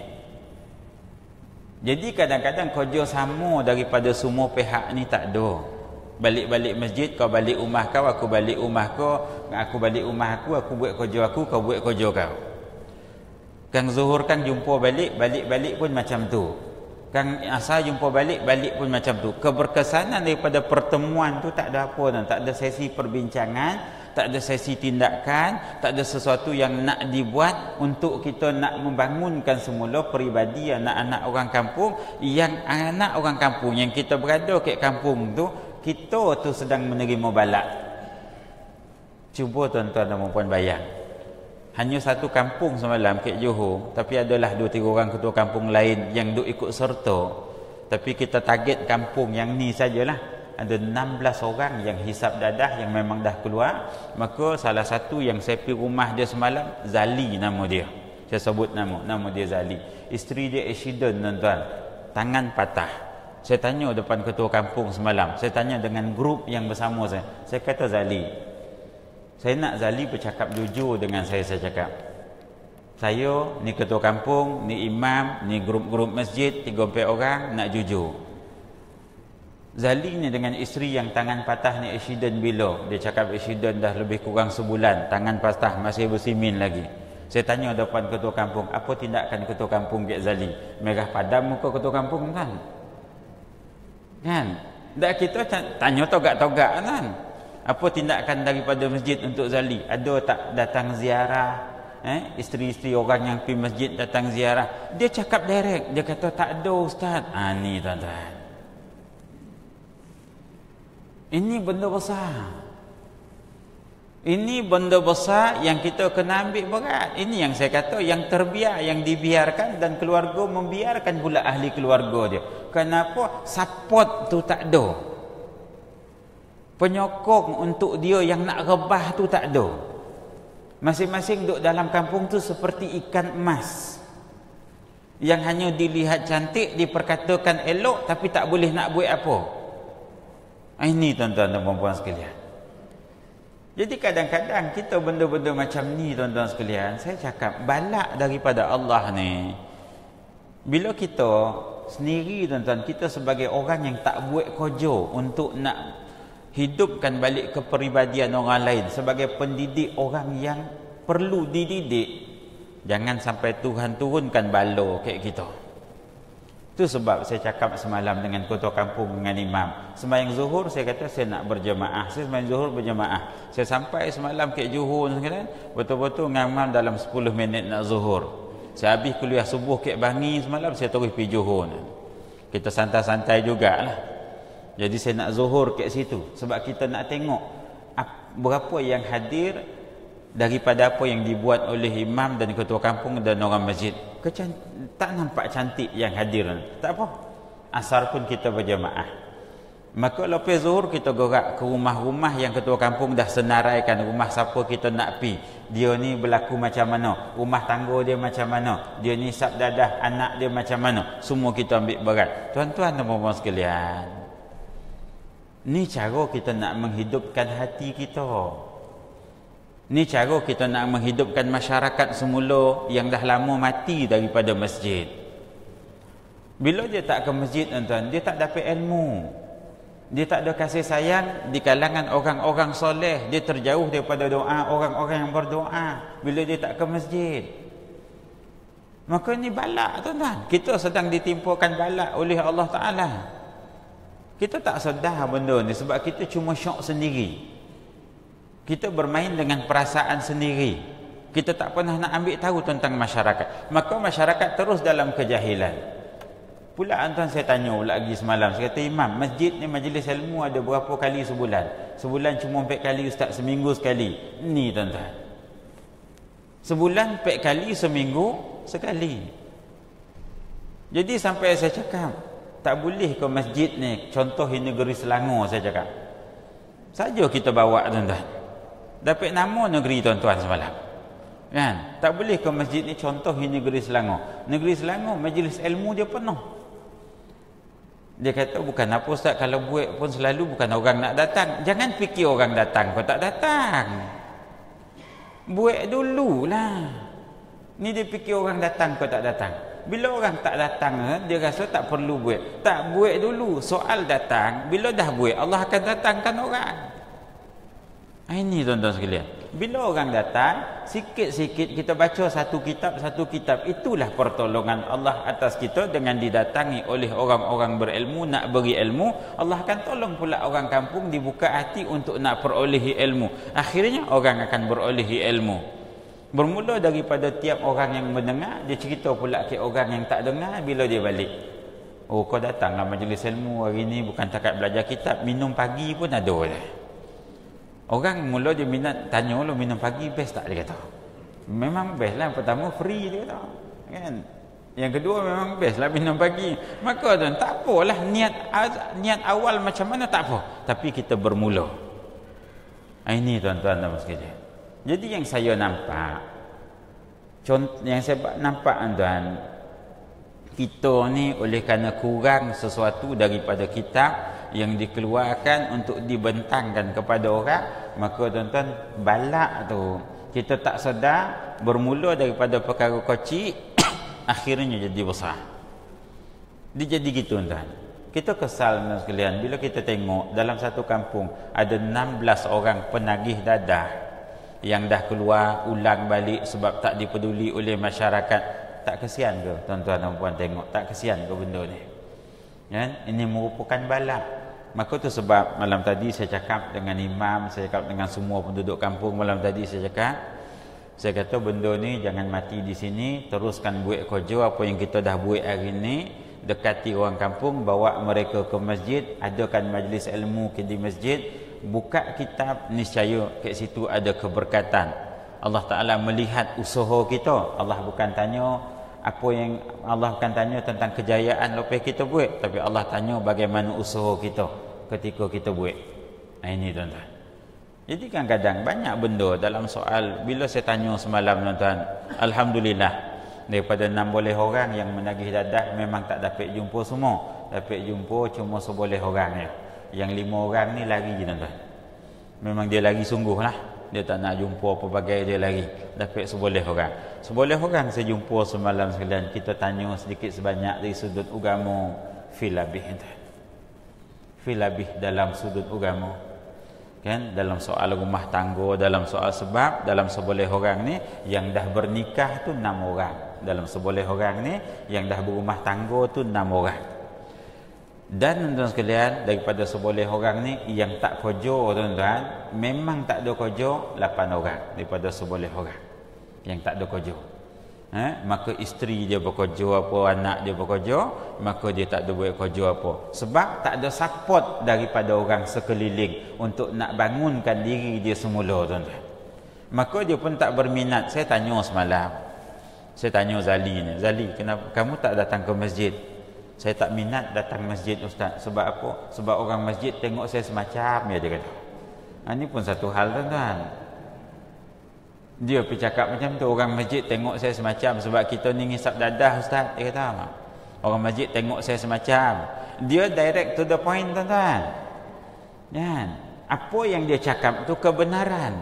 Jadi kadang-kadang kerjasama daripada semua pihak ni tak ada. Balik-balik masjid, kau balik rumah kau, aku balik rumah kau, aku balik rumah aku buat kerja aku, kau buat kerja kau. Kang Zuhur kan jumpa balik pun macam tu. Kang Asar jumpa balik pun macam tu. Keberkesanan daripada pertemuan tu tak ada apa, tak ada sesi perbincangan, tak ada sesi tindakan, tak ada sesuatu yang nak dibuat untuk kita nak membangunkan semula peribadi anak-anak orang kampung. Yang anak orang kampung yang kita berada kat kampung tu, kita tu sedang menerima balak. Cuba tuan-tuan dan puan bayang, hanya satu kampung semalam kat Johor, tapi adalah 2-3 orang ketua kampung lain yang duk ikut serta. Tapi kita target kampung yang ni sajalah. Ada 16 orang yang hisap dadah yang memang dah keluar. Maka salah satu yang saya pergi rumah dia semalam, Zali nama dia. Saya sebut nama dia Zali. Isteri dia accident tuan-tuan, tangan patah. Saya tanya depan ketua kampung semalam, saya tanya dengan grup yang bersama saya. Saya kata Zali, saya nak Zali bercakap jujur dengan saya cakap, saya ni ketua kampung, ni imam, ni grup-grup masjid 3-4 orang, nak jujur. Zali ni dengan isteri yang tangan patah ni accident bila? Dia cakap accident dah lebih kurang sebulan, tangan patah masih bersimin lagi. Saya tanya depan ketua kampung, apa tindakan ketua kampung Gek Zali? Merah padam muka ketua kampung kan? Kan? Tak kita tanya togak-togak kan? Apa tindakan daripada masjid untuk Zali? Ada tak datang ziarah? Isteri-isteri orang yang pergi masjid datang ziarah. Dia cakap direct. Dia kata tak ada ustaz. Ni tuan-tuan. Ini benda besar. Ini benda besar yang kita kena ambil berat. Ini yang saya kata yang terbiar, yang dibiarkan dan keluarga membiarkan pula ahli keluarga dia. Kenapa? Support tu tak ada. Penyokong untuk dia yang nak rebah tu tak ada. Masing-masing duduk dalam kampung tu seperti ikan emas yang hanya dilihat cantik, diperkatakan elok tapi tak boleh nak buat apa. Ini tuan-tuan dan puan-puan sekalian. Jadi kadang-kadang kita benda-benda macam ni tuan-tuan sekalian, saya cakap balak daripada Allah ni. Bila kita sendiri tuan-tuan, kita sebagai orang yang tak buat kerja untuk nak hidupkan balik kepribadian orang lain, sebagai pendidik orang yang perlu dididik, jangan sampai Tuhan turunkan bala kat kita. Itu sebab saya cakap semalam dengan ketua kampung, dengan imam. Sembahyang zuhur saya kata saya nak berjemaah. Saya sembahyang zuhur berjemaah. Saya sampai semalam ke Johor sekalian, betul-betul ngamam dalam 10 minit nak zuhur. Saya habis kuliah subuh ke Bangi semalam, saya terus pergi Johor. Kita santai-santai jugalah. Jadi saya nak zuhur ke situ sebab kita nak tengok berapa yang hadir daripada apa yang dibuat oleh imam dan ketua kampung dan orang masjid. Tak nampak cantik yang hadir. Tak apa. Asar pun kita berjemaah. Maka lepas zuhur kita gerak ke rumah-rumah yang ketua kampung dah senaraikan rumah siapa kita nak pi. Dia ni berlaku macam mana? Rumah tangga dia macam mana? Dia ni sab dadah anak dia macam mana? Semua kita ambil berat. Tuan-tuan dan puan-puan sekalian, ni cara kita nak menghidupkan hati kita. Ni cara kita nak menghidupkan masyarakat semula yang dah lama mati daripada masjid. Bila dia tak ke masjid tuan-tuan, dia tak dapat ilmu. Dia tak ada kasih sayang di kalangan orang-orang soleh. Dia terjauh daripada doa orang-orang yang berdoa bila dia tak ke masjid. Maka ni balak tuan-tuan. Kita sedang ditimpakan balak oleh Allah Ta'ala. Kita tak sedar benda ni sebab kita cuma syok sendiri. Kita bermain dengan perasaan sendiri. Kita tak pernah nak ambil tahu tentang masyarakat. Maka masyarakat terus dalam kejahilan. Pula tuan saya tanya lagi semalam, saya kata imam, masjid ni majlis ilmu ada berapa kali sebulan? Sebulan cuma 4 kali ustaz, seminggu sekali. Ni tuan-tuan. Sebulan 4 kali, seminggu sekali. Jadi sampai saya cakap, tak boleh ke masjid ni contoh di negeri Selangor, saya cakap. Saja kita bawa tuan-tuan. Dapat nama negeri tuan-tuan semalam. Kan? Tak boleh ke masjid ni contoh di negeri Selangor. Negeri Selangor majlis ilmu dia penuh. Dia kata bukan apa ustaz, kalau buat pun selalu bukan orang nak datang. Jangan fikir orang datang kau tak datang. Buat dululah. Ni dia fikir orang datang kau tak datang. Bila orang tak datang, dia rasa tak perlu buat. Tak buat dulu. Soal datang, bila dah buat, Allah akan datangkan orang. Ini tuan-tuan sekalian. Bila orang datang, sikit-sikit kita baca satu kitab. Itulah pertolongan Allah atas kita dengan didatangi oleh orang-orang berilmu, nak beri ilmu. Allah akan tolong pula orang kampung dibuka hati untuk nak perolehi ilmu. Akhirnya orang akan berolehi ilmu. Bermula daripada tiap orang yang mendengar, dia cerita pula ke orang yang tak dengar bila dia balik. Oh, kau datanglah majlis ilmu hari ni bukan takat belajar kitab, minum pagi pun ada dah. Orang mula dia minat, tanya lo minum pagi best tak, dia kata. Memang best lah, pertama free dia kata. Kan? Yang kedua memang best lah minum pagi. Maka tuan, tak apalah niat awal macam mana tak apa. Tapi kita bermula. Ini tuan-tuan dan sekalian. Jadi yang saya nampak, tuan, kita ni oleh kerana kurang sesuatu daripada kitab yang dikeluarkan untuk dibentangkan kepada orang, maka tuan-tuan balak tu kita tak sedar bermula daripada perkara kecil akhirnya jadi besar. Dia jadi gitu tuan-tuan. Kita kesal tuan sekalian bila kita tengok dalam satu kampung ada 16 orang penagih dadah yang dah keluar ulang balik sebab tak dipeduli oleh masyarakat. Tak kesian ke tuan-tuan dan puan tengok? Tak kesian ke benda ni? Kan? Ini merupakan bala. Maka tu sebab malam tadi saya cakap dengan imam, saya cakap dengan semua penduduk kampung malam tadi, saya kata benda ni jangan mati di sini, teruskan buat kerja apa yang kita dah buat hari ni. Dekati orang kampung, bawa mereka ke masjid, adakan majlis ilmu di masjid, buka kitab, niscaya kat situ ada keberkatan. Allah Ta'ala melihat usaha kita. Allah bukan tanya apa yang Allah bukan tanya tentang kejayaan lepas kita buat, tapi Allah tanya bagaimana usaha kita ketika kita buat. Ini tuan-tuan. Jadi kadang-kadang banyak benda dalam soal. Bila saya tanya semalam tuan-tuan, alhamdulillah daripada 6 boleh orang yang menagih dadah memang tak dapat jumpa semua. Dapat jumpa cuma seboleh orang ya. Yang 5 orang ni lari je tuan-tuan. Memang dia lari sungguh lah. Dia tak nak jumpa apa bagai dia lari. Dapat seboleh orang. Seboleh orang saya jumpa semalam sekalian. Kita tanya sedikit sebanyak dari sudut agama. Filabih tuan. Filabih dalam sudut agama. Kan, dalam soal rumah tangga, dalam soal sebab, dalam seboleh orang ni yang dah bernikah tu 6 orang. Dalam seboleh orang ni yang dah berumah tangga tu 6 orang. Dan tuan-tuan sekalian, daripada seboleh orang ni yang tak kerja tuan-tuan, memang tak ada kerja 8 orang daripada seboleh orang yang tak ada kerja. Maka isteri dia bekerja apa, anak dia bekerja, maka dia tak ada buat kerja apa. Sebab tak ada support daripada orang sekeliling untuk nak bangunkan diri dia semula tuan-tuan. Maka dia pun tak berminat. Saya tanya semalam, saya tanya Zali ni, Zali, kenapa kamu tak datang ke masjid? Saya tak minat datang masjid ustaz. Sebab apa? Sebab orang masjid tengok saya semacam ya, dia kata. Ini pun satu hal tuan-tuan. Dia pergi cakap macam tu, orang masjid tengok saya semacam sebab kita ni ngisap dadah ustaz, dia kata. Orang masjid tengok saya semacam. Dia direct to the point tuan-tuan. Kan? Apa yang dia cakap tu kebenaran.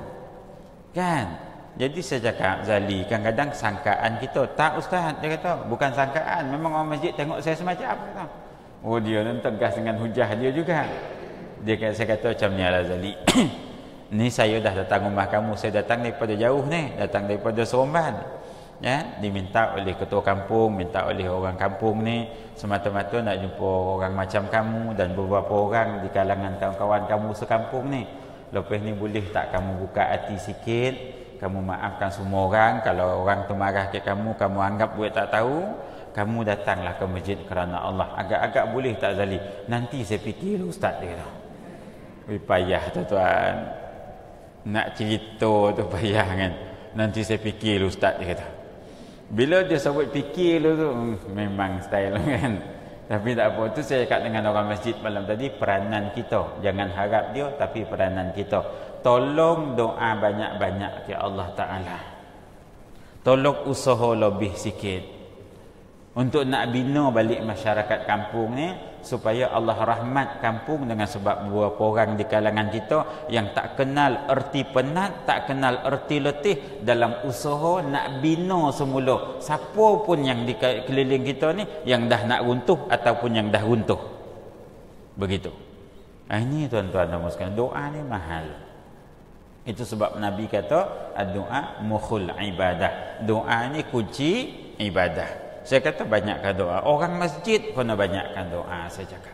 Kan? Jadi saya cakap, Zali, kadang-kadang sangkaan kita. Tak ustaz, dia kata, bukan sangkaan, memang orang masjid tengok saya semacam. Kata. Oh, dia ni tegas dengan hujah dia juga. Saya kata macam ni lah Zali. Ni saya dah datang rumah kamu, saya datang daripada jauh ni, datang daripada Seremban. Ya, diminta oleh ketua kampung, minta oleh orang kampung ni semata-mata nak jumpa orang macam kamu dan beberapa orang di kalangan kawan-kawan kamu sekampung ni. Lepas ni boleh tak kamu buka hati sikit, kamu maafkan semua orang. Kalau orang tu marah ke kamu, kamu anggap buat tak tahu, kamu datanglah ke masjid kerana Allah. Agak-agak boleh tak Zali? Nanti saya fikir ustaz, dia kata. Payah tuan-tuan. Nak cerita tu payah kan. Nanti saya fikir ustaz, dia kata. Bila dia sebut fikir tu memang style kan. Tapi tak apa, tu saya cakap dengan orang masjid malam tadi, peranan kita. Jangan harap dia, tapi peranan kita. Tolong doa banyak-banyak ke Allah Ta'ala. Tolong usaha lebih sikit untuk nak bina balik masyarakat kampung ni, supaya Allah rahmat kampung dengan sebab beberapa orang di kalangan kita yang tak kenal erti penat, tak kenal erti letih dalam usaha nak bina semula. Siapa pun yang di keliling kita ni yang dah nak runtuh ataupun yang dah runtuh. Begitu. Ini tuan-tuan dan puan sekalian, doa ni mahal. Itu sebab Nabi kata doa mukhul ibadah. Doa ni kunci ibadah. Saya kata banyakkan doa. Orang masjid pun banyakkan doa, saya cakap.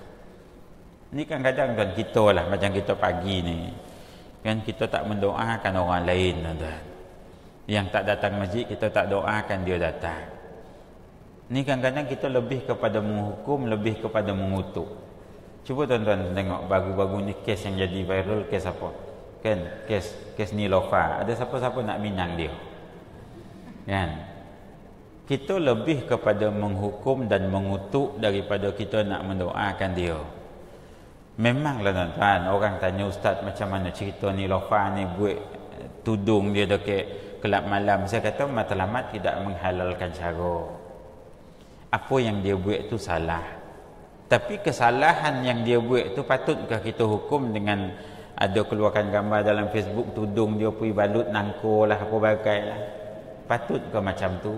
Ni kan kadang kan kita lah, macam kita pagi ni. Kan kita tak mendoakan orang lain. Yang tak datang masjid, kita tak doakan dia datang. Ni kan kadang kita lebih kepada menghukum, lebih kepada mengutuk. Cuba tuan-tuan tengok baru-baru ni kes yang jadi viral, kes apa? Kan, kes Nilofa. Ada siapa-siapa nak minang dia? Kan? Kita lebih kepada menghukum dan mengutuk daripada kita nak mendoakan dia. Memanglah tuan-tuan, orang tanya ustaz macam mana cerita Nilofa ni buat tudung dia dekat kelab malam. Saya kata matlamat tidak menghalalkan cara. Apa yang dia buat tu salah. Tapi kesalahan yang dia buat tu patutkah kita hukum dengan ada keluarkan gambar dalam Facebook tudung dia pergi balut nangko lah apa bagai lah. Patutkah macam tu?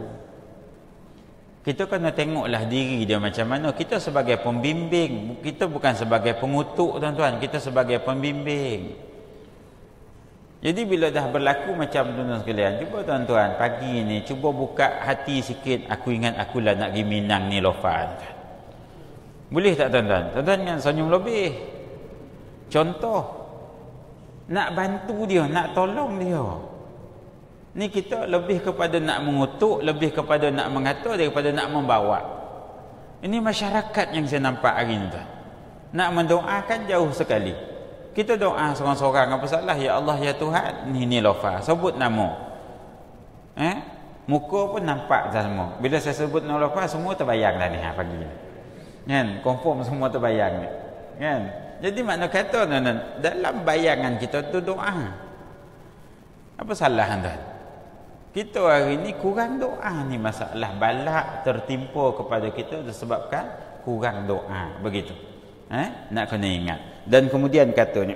Kita kena tengoklah diri dia macam mana. Kita sebagai pembimbing, kita bukan sebagai pengutuk tuan-tuan, kita sebagai pembimbing. Jadi bila dah berlaku macam tuan-tuan sekalian, cuba tuan-tuan pagi ni cuba buka hati sikit, aku ingat aku lah nak pergi Minang ni lofa. Boleh tak tuan-tuan? Tuan-tuan kan senyum lebih. Contoh, nak bantu dia, nak tolong dia. Ni kita lebih kepada nak mengutuk, lebih kepada nak mengatur daripada nak membawa. Ini masyarakat yang saya nampak hari ni tuan. Nak mendoakan jauh sekali. Kita doa seorang-seorang apa salah, ya Allah ya Tuhan, ni lofa, sebut nama. Muka pun nampak dah semua. Bila saya sebut nama lofa, semua terbayang dah ni pagi ni. Kan? Confirm semua terbayang ni. Kan? Jadi makna kata dalam bayangan kita tu doa. Apa salah tuan? Kita hari ni kurang doa ni, masalah balak tertimpa kepada kita disebabkan kurang doa, begitu. Nak kena ingat. Dan kemudian katanya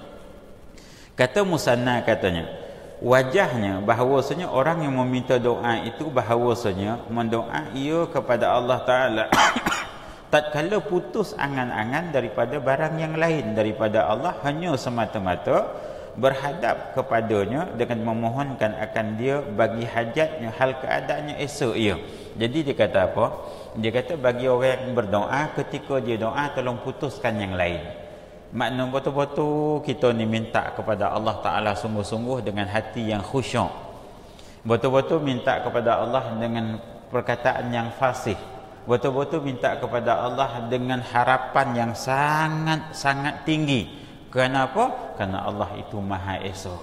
kata Musanna katanya wajahnya bahawasanya orang yang meminta doa itu bahawasanya mendoa ia kepada Allah Ta'ala tatkala putus angan-angan daripada barang yang lain daripada Allah, hanya semata-mata berhadap kepadanya dengan memohonkan akan dia bagi hajatnya, hal keadaannya esok ia. Jadi dia kata apa? Dia kata bagi orang yang berdoa, ketika dia doa tolong putuskan yang lain. Makna betul-betul kita ni minta kepada Allah Ta'ala sungguh-sungguh dengan hati yang khusyuk. Betul-betul minta kepada Allah dengan perkataan yang fasih. Betul-betul minta kepada Allah dengan harapan yang sangat-sangat tinggi. Kenapa? Kerana Allah itu Maha Esa.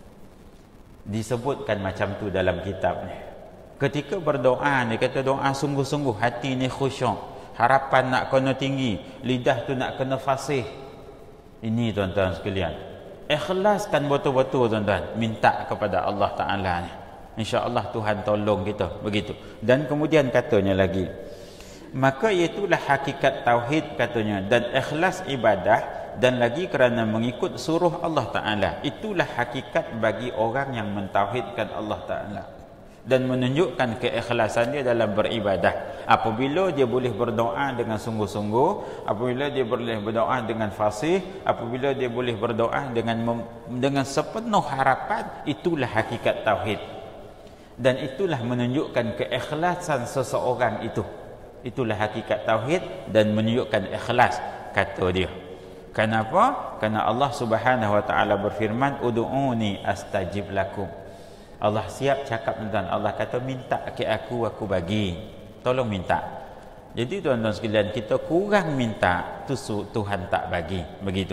Disebutkan macam tu dalam kitab ni. Ketika berdoa ni, kata doa sungguh-sungguh, hati ni khusyuk, harapan nak kena tinggi, lidah tu nak kena fasih. Ini tuan-tuan sekalian, ikhlaskan betul-betul tuan-tuan, minta kepada Allah Ta'ala ni. InsyaAllah Tuhan tolong kita, begitu. Dan kemudian katanya lagi, maka itulah hakikat tauhid katanya, dan ikhlas ibadah, dan lagi kerana mengikut suruh Allah Ta'ala, itulah hakikat bagi orang yang mentauhidkan Allah Ta'ala dan menunjukkan keikhlasan dia dalam beribadah. Apabila dia boleh berdoa dengan sungguh-sungguh, apabila dia boleh berdoa dengan fasih, apabila dia boleh berdoa dengan sepenuh harapan, itulah hakikat tauhid. Dan itulah menunjukkan keikhlasan seseorang itu. Itulah hakikat tauhid dan menunjukkan ikhlas, kata dia. Kenapa? Kerana Allah Subhanahu Wa Ta'ala berfirman, ud'uni astajib lakum. Allah siap cakap tuan-tuan. Allah kata minta ke aku bagi. Tolong minta. Jadi tuan-tuan sekalian, kita kurang minta, tu Tuhan tak bagi, begitu.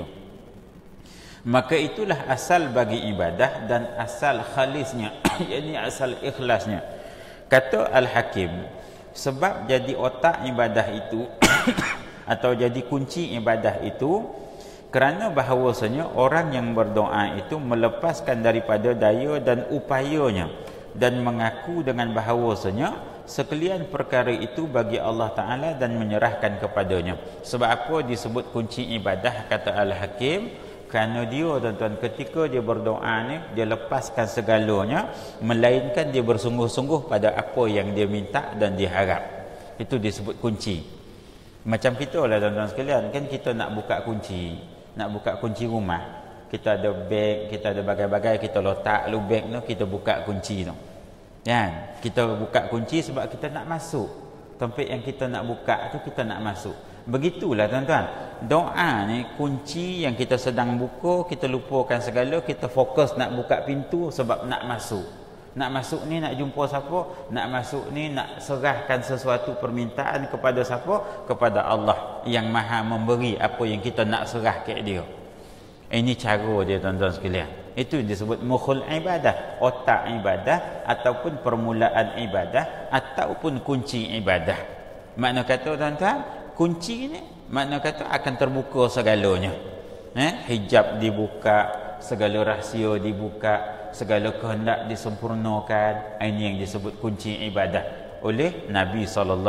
Maka itulah asal bagi ibadah dan asal khalisnya, yakni asal ikhlasnya. Kata Al-Hakim, sebab jadi otak ibadah itu atau jadi kunci ibadah itu, kerana bahawasanya orang yang berdoa itu melepaskan daripada daya dan upayanya dan mengaku dengan bahawasanya sekalian perkara itu bagi Allah Ta'ala dan menyerahkan kepadanya. Sebab apa disebut kunci ibadah, kata Al-Hakim? Kerana dia tuan-tuan, ketika dia berdoa ni, dia lepaskan segalanya, melainkan dia bersungguh-sungguh pada apa yang dia minta dan dia harap. Itu disebut kunci. Macam kita lah tuan-tuan sekalian, kan kita nak buka kunci rumah, kita ada beg, kita ada bagai-bagai, kita letak lu beg tu, kita buka kunci tu. Kan? Kita buka kunci sebab kita nak masuk. Tempat yang kita nak buka tu kita nak masuk. Begitulah tuan-tuan. Doa ni kunci yang kita sedang buka, kita lupakan segala, kita fokus nak buka pintu sebab nak masuk. Nak masuk ni nak jumpa siapa? Nak masuk ni nak serahkan sesuatu permintaan kepada siapa? Kepada Allah yang Maha memberi apa yang kita nak serah ke dia. Ini cara dia tuan-tuan sekalian. Itu disebut mukhul ibadah, otak ibadah ataupun permulaan ibadah ataupun kunci ibadah. Makna kata tuan-tuan, kunci ni makna kata akan terbuka segalanya. Hijab dibuka, segala rahsia dibuka, segala kehendak disempurnakan. Ini yang disebut kunci ibadah oleh Nabi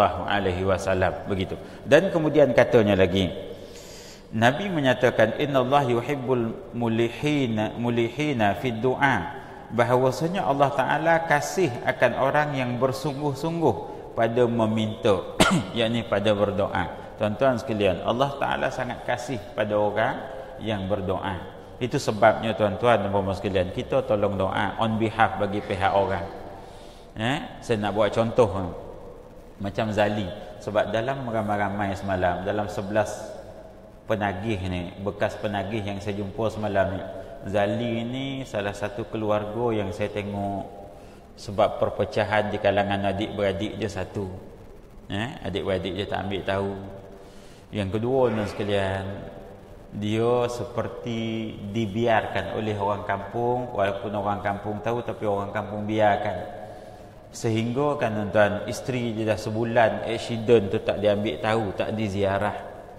SAW, begitu. Dan kemudian katanya lagi, Nabi menyatakan innallaha yuhibbul mulihina fid du'a, bahawasanya Allah Ta'ala kasih akan orang yang bersungguh-sungguh pada meminta, yakni pada berdoa. Tuan-tuan sekalian, Allah Ta'ala sangat kasih pada orang yang berdoa. Itu sebabnya tuan-tuan dan puan-puan sekalian, kita tolong doa on behalf bagi pihak orang. Saya nak buat contoh macam Zali, sebab dalam ramai-ramai semalam, dalam 11 penagih ni, bekas penagih yang saya jumpa semalam ni, Zali ni salah satu keluarga yang saya tengok sebab perpecahan di kalangan adik-beradik je satu. Adik-beradik je tak ambil tahu. Yang kedua tuan sekalian, dia seperti dibiarkan oleh orang kampung, walaupun orang kampung tahu tapi orang kampung biarkan. Sehingga kan tuan-tuan, isteri dia dah sebulan accident tu tak diambil tahu, tak diziarah.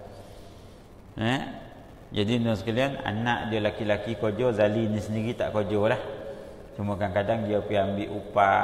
Jadi tuan sekalian, anak dia laki-laki kerja, Zali ni sendiri tak kerja lah. Cuma kadang-kadang dia pergi ambil upah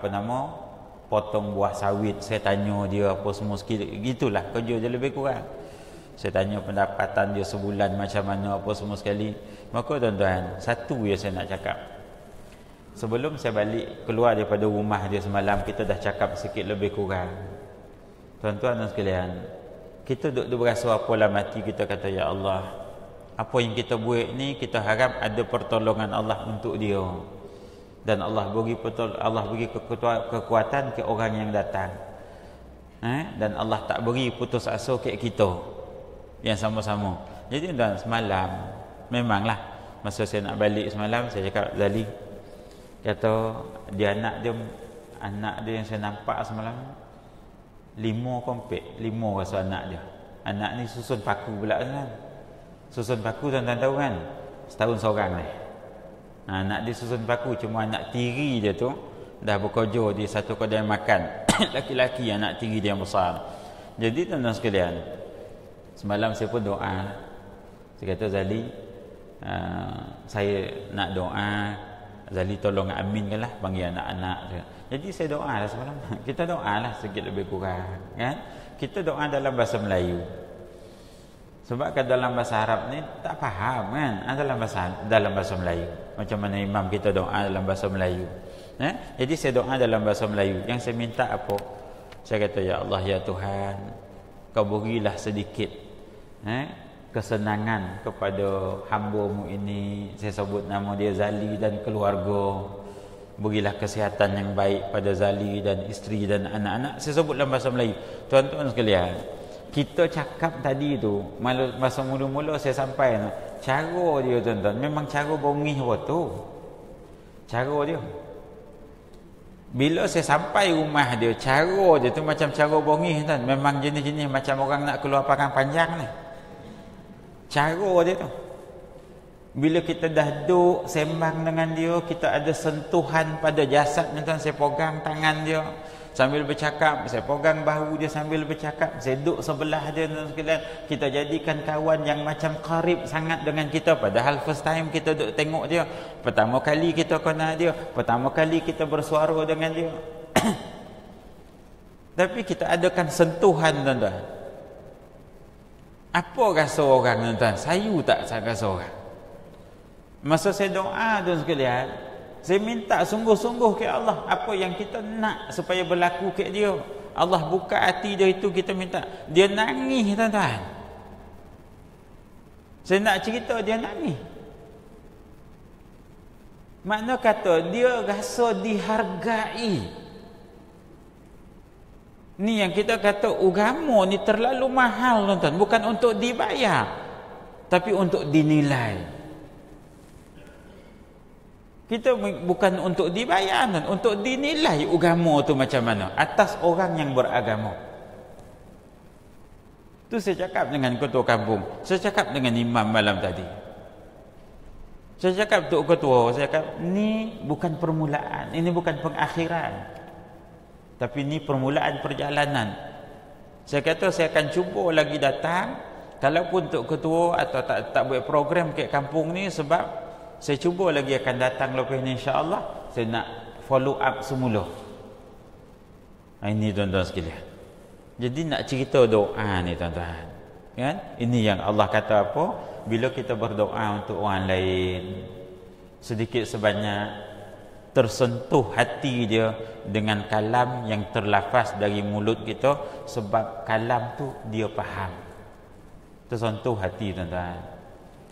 potong buah sawit. Saya tanya dia apa semua sikit, gitulah kerja dia lebih kurang. Saya tanya pendapatan dia sebulan macam mana apa semua sekali. Maka tuan-tuan, satu je saya nak cakap. Sebelum saya balik keluar daripada rumah dia semalam, kita dah cakap sikit lebih kurang. Tuan-tuan dan sekalian, kita duduk berasa apa dalam hati kita, kata ya Allah, apa yang kita buat ni kita harap ada pertolongan Allah untuk dia, dan Allah beri kekuatan ke orang yang datang, dan Allah tak beri putus asa ke kita yang sama-sama. Jadi tuan, semalam memanglah masa saya nak balik semalam, saya cakap Zali, kata dia anak dia yang saya nampak semalam 5 rasa anak dia. Anak ni susun paku pula kan. Susun paku tuan-tuan tahu kan, setahun seorang ni. Anak dia susun paku, cuma anak tiri dia tu dah bekerja di satu kedai makan. Laki-laki anak tiri dia yang besar. Jadi tuan-tuan sekalian, semalam saya pun doa. Saya kata Zali, saya nak doa, Zali tolong aminkanlah, panggil anak-anak dia. Jadi saya doa lah semalam. Kita doa lah sikit lebih kurang kan? Kita doa dalam bahasa Melayu. Sebab kan dalam bahasa Arab ni tak faham kan? Dalam bahasa Melayu. Macam mana imam kita doa dalam bahasa Melayu. Jadi saya doa dalam bahasa Melayu. Yang saya minta apa? Saya kata ya Allah ya Tuhan, Kau berilah sedikit kesenangan kepada hamba-Mu ini. Saya sebut nama dia Zali dan keluarga. Berilah kesihatan yang baik pada Zali dan isteri dan anak-anak. Saya sebut dalam bahasa Melayu. Tuan-tuan sekalian, kita cakap tadi tu, masa mula-mula saya sampai, cara dia tuan-tuan, memang cara bongih tu. Cara dia. Bila saya sampai rumah dia, cara dia tu macam cara bongih tuan. Memang jenis-jenis macam orang nak keluar parang panjang ni. Cara dia tu, bila kita dah duduk sembang dengan dia, kita ada sentuhan pada jasadnya tuan. Saya pegang tangan dia sambil bercakap, saya pegang bahu dia sambil bercakap, saya duduk sebelah dia tuan sekalian. Kita jadikan kawan yang macam karib sangat dengan kita. Padahal first time kita duduk tengok dia, pertama kali kita kenal dia, pertama kali kita bersuara dengan dia. Tapi kita adakan sentuhan tuan-tuan. Apa rasa orang tuan-tuan? Sayu tak rasa orang? Masa saya doa tuan sekalian, saya minta sungguh-sungguh ke Allah apa yang kita nak supaya berlaku ke dia. Allah buka hati dia itu, kita minta. Dia nangis tuan-tuan. Saya nak cerita dia nangis. Makna kata dia rasa dihargai. Ni yang kita kata agama ni terlalu mahal tuan-tuan. Bukan untuk dibayar, tapi untuk dinilai. Kita bukan untuk dibayar, untuk dinilai agama tu macam mana atas orang yang beragama. Tu saya cakap dengan ketua kampung, saya cakap dengan imam malam tadi. Saya cakap untuk ketua, saya cakap ni bukan permulaan, ini bukan pengakhiran, tapi ni permulaan perjalanan. Saya kata saya akan cuba lagi datang, kalaupun untuk ketua atau tak buat program ke kampung ni, sebab saya cuba lagi akan datang lepas ni insya-Allah. Saya nak follow up semula. Ini tuan-tuan sekalian. Jadi nak cerita doa ni tuan-tuan, kan? Ini yang Allah kata apa? Bila kita berdoa untuk orang lain, sedikit sebanyak tersentuh hati dia dengan kalam yang terlafaz dari mulut kita, sebab kalam tu dia faham. Tersentuh hati tuan-tuan.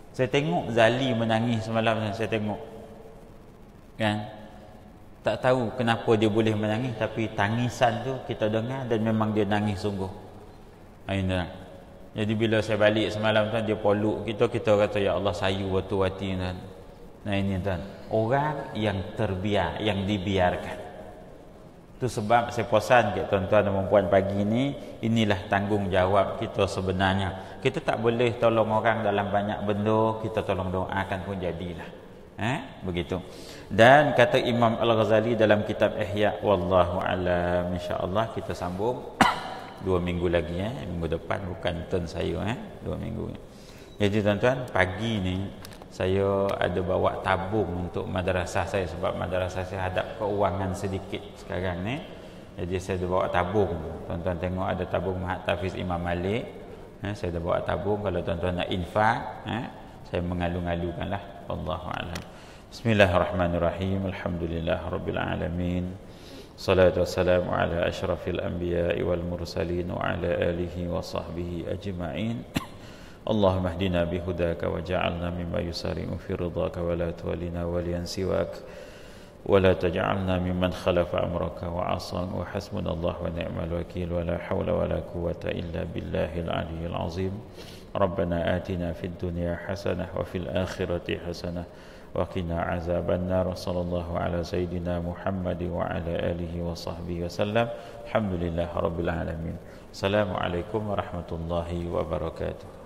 Saya tengok Zali menangis semalam, saya tengok. Kan? Tak tahu kenapa dia boleh menangis, tapi tangisan tu kita dengar dan memang dia nangis sungguh. Aina. Jadi bila saya balik semalam tu, dia peluk kita kata ya Allah sayu waktu hati tuan. Nah ini tuan, orang yang terbiar, yang dibiarkan. Itu sebab saya pesan ke tuan-tuan dan puan pagi ni, inilah tanggungjawab kita sebenarnya. Kita tak boleh tolong orang dalam banyak benda, kita tolong doakan pun jadilah. Begitu. Dan kata Imam Al-Ghazali dalam kitab Ihya, wallahu alam, insya-Allah kita sambung 2 minggu lagi minggu depan, bukan turn saya 2 minggu. Jadi tuan-tuan, pagi ni saya ada bawa tabung untuk madrasah saya, sebab madrasah saya hadap keuangan sedikit sekarang ni. Jadi saya ada bawa tabung. Tuan-tuan tengok ada tabung Mahat Tafiz Imam Malik. Saya ada bawa tabung, kalau tuan-tuan nak infak, saya mengalu-alukanlah. Wallahu a'lam. Bismillahirrahmanirrahim. Alhamdulillahirabbil alamin. Salatu wassalamu ala asyrafil anbiya'i wal mursalin wa ala alihi wa sahbihi ajma'in. اللهم اهدنا بهداك وجعلنا مما يسارع في رضاك ولا تولنا وليا سواك ولا تجعلنا ممن خلف أمرك وعصاك وحسبنا الله ونعم الوكيل ولا حول ولا قوة إلا بالله العلي العظيم ربنا آتنا في الدنيا حسنة وفي الآخرة حسنة وقنا عذاب النار صلى الله على سيدنا محمد وعلى آله وصحبه وسلم الحمد لله رب العالمين السلام عليكم ورحمة الله وبركاته.